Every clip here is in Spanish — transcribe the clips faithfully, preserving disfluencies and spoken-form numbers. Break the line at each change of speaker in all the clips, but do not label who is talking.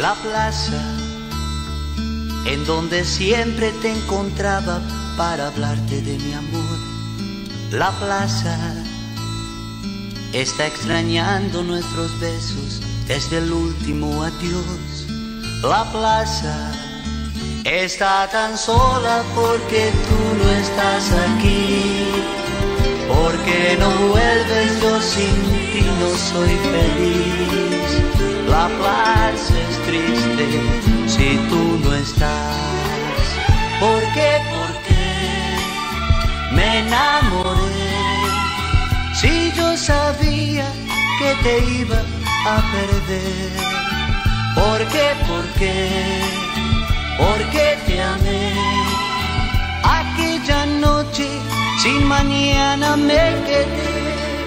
La plaza en donde siempre te encontraba para hablarte de mi amor. La plaza está extrañando nuestros besos desde el último adiós. La plaza está tan sola porque tú no estás aquí. Porque no vuelves, yo sin ti no soy feliz. La plaza es triste si tú no estás. ¿Por qué? Porque me enamoré. Si yo sabía que te iba a perder. ¿Por qué? ¿Por qué? Porque te amé. Aquella noche sin mañana me quedé.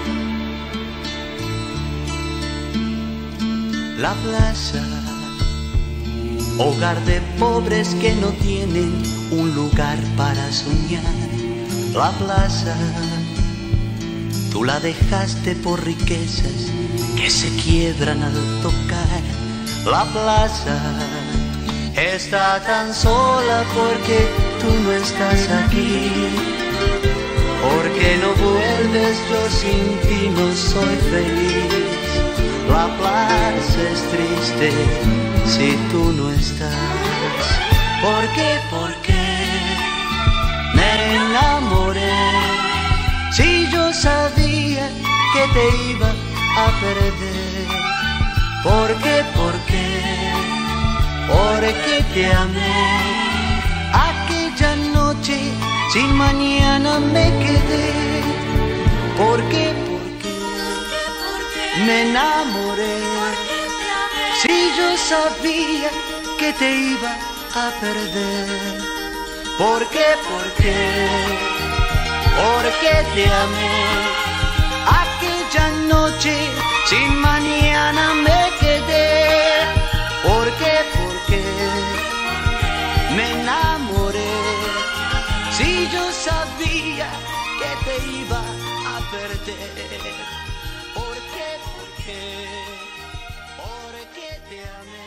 La plaza, hogar de pobres que no tienen un lugar para soñar. La plaza, tú la dejaste por riquezas que se quiebran al tocar. La plaza está tan sola porque tú no estás aquí. Porque no vuelves, yo sin ti no soy feliz. La plaza es triste si tú no estás. ¿Por qué? Porque me enamoré. Si yo sabía que te iba a perder. ¿Por qué? ¿Por qué? Porque te amé. Aquella noche sin mañana me quedé. ¿Por qué? Porque me enamoré. Si yo sabía que te iba a perder. ¿Por qué? ¿Por qué? Porque te amé. Aquella noche sin mañana me quedé. ¿Por qué? Porque me enamoré. Si yo sabía que te iba a perder. ¿Por qué? ¿Por qué? Porque te amé.